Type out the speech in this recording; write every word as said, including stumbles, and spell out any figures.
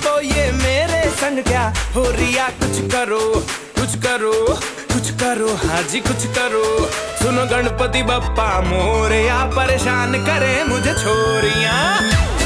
तो ये मेरे संग क्या हो रिया, कुछ करो कुछ करो कुछ करो, हाँ जी कुछ करो। सुनो गणपति बप्पा मोरया, परेशान करे मुझे छोरियां।